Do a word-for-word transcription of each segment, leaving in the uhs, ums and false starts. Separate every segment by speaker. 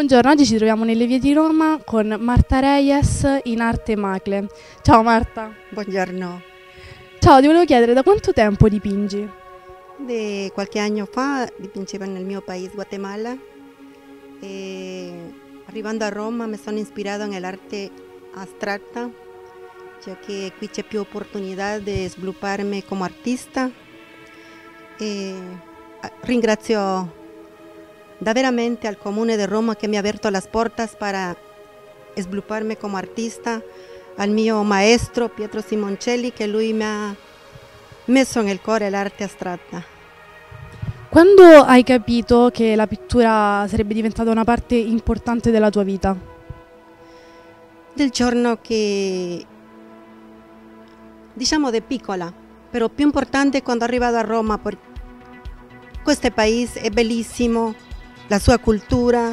Speaker 1: Buongiorno, oggi ci troviamo nelle vie di Roma con Marta Reyes in arte Macle. Ciao Marta.
Speaker 2: Buongiorno.
Speaker 1: Ciao, ti volevo chiedere da quanto tempo dipingi?
Speaker 2: De qualche anno fa dipingevo nel mio paese, Guatemala, e arrivando a Roma mi sono ispirato nell'arte astratta, già che qui c'è più opportunità di svilupparmi come artista. E ringrazio veramente al Comune di Roma che mi ha aperto le porte per svilupparmi come artista, al mio maestro Pietro Simoncelli, che lui mi ha messo nel cuore l'arte astratta.
Speaker 1: Quando hai capito che la pittura sarebbe diventata una parte importante della tua vita?
Speaker 2: Del giorno che, diciamo, da piccola, però più importante quando sono arrivata a Roma, perché questo paese è bellissimo, la sua cultura,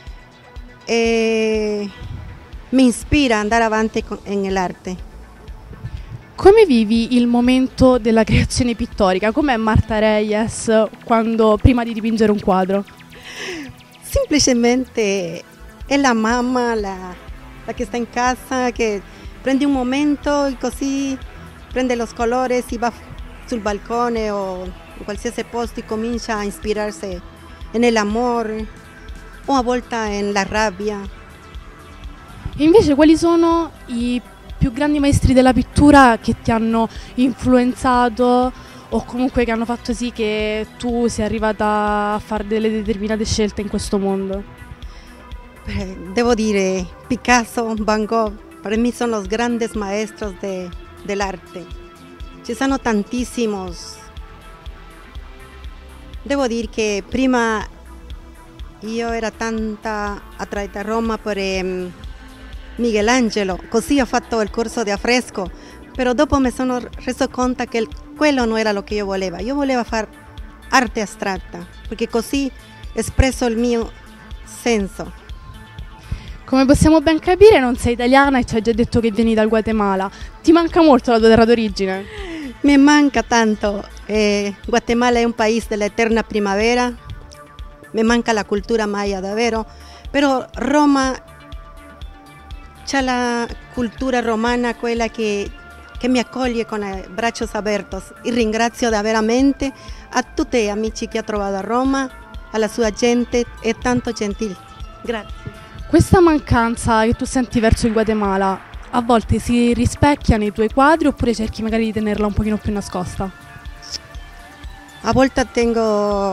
Speaker 2: e mi ispira ad andare avanti nell'arte.
Speaker 1: Come vivi il momento della creazione pittorica? Com'è Marta Reyes quando, prima di dipingere un quadro?
Speaker 2: Semplicemente è la mamma, la, la che sta in casa, che prende un momento e così prende i colori, si va sul balcone o in qualsiasi posto e comincia a ispirarsi nell'amore o a volte nella rabbia.
Speaker 1: Invece quali sono i più grandi maestri della pittura che ti hanno influenzato o comunque che hanno fatto sì che tu sia arrivata a fare delle determinate scelte in questo mondo?
Speaker 2: Beh, devo dire Picasso, Van Gogh, per me sono los grandes maestros de, dell'arte. Ci sono tantissimos. Devo dire che prima io ero tanta attratta a Roma per um, Michelangelo, così ho fatto il corso di affresco, però dopo mi sono reso conto che quello non era lo che io volevo. Io volevo fare arte astratta, perché così ho espresso il mio senso.
Speaker 1: Come possiamo ben capire non sei italiana e ci hai già detto che vieni dal Guatemala. Ti manca molto la tua terra d'origine?
Speaker 2: Mi manca tanto. Eh, Guatemala è un paese dell'eterna primavera, mi manca la cultura maya davvero, però Roma c'è la cultura romana, quella che, che mi accoglie con i bracci aperti. E ringrazio veramente a tutti gli amici che ho trovato a Roma, alla sua gente, è tanto gentile. Grazie.
Speaker 1: Questa mancanza che tu senti verso il Guatemala a volte si rispecchia nei tuoi quadri oppure cerchi magari di tenerla un pochino più nascosta?
Speaker 2: A volte tengo,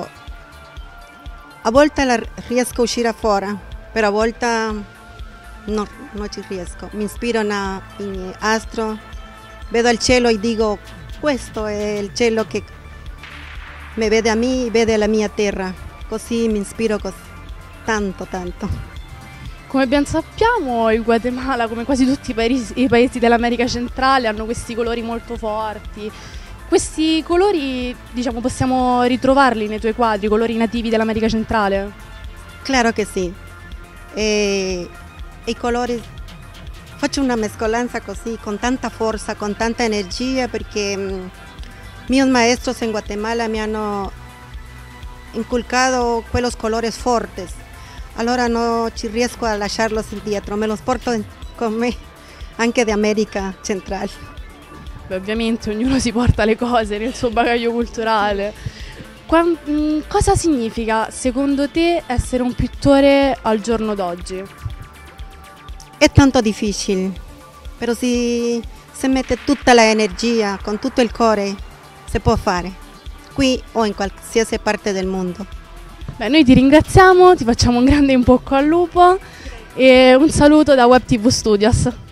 Speaker 2: a volte la riesco a uscire fuori, però a volte no, non ci riesco. Mi ispiro in astro, vedo il cielo e dico questo è il cielo che mi vede a me, vede la mia terra, così mi ispiro così, tanto tanto.
Speaker 1: Come ben sappiamo il Guatemala, come quasi tutti i paesi, i paesi dell'America centrale, hanno questi colori molto forti. Questi colori, diciamo, possiamo ritrovarli nei tuoi quadri, colori nativi dell'America centrale?
Speaker 2: Claro che sì. E, i colori, faccio una mescolanza così, con tanta forza, con tanta energia, perché mh, miei maestros in Guatemala mi hanno inculcato quei colori forti. Allora non ci riesco a lasciarlos indietro, me los porto con me anche di America centrale.
Speaker 1: Beh, ovviamente ognuno si porta le cose nel suo bagaglio culturale. Qua, mh, cosa significa secondo te essere un pittore al giorno d'oggi?
Speaker 2: È tanto difficile, però se si mette tutta l'energia, con tutto il cuore, si può fare, qui o in qualsiasi parte del mondo.
Speaker 1: Beh, noi ti ringraziamo, ti facciamo un grande in bocca al lupo e un saluto da Web ti vu Studios.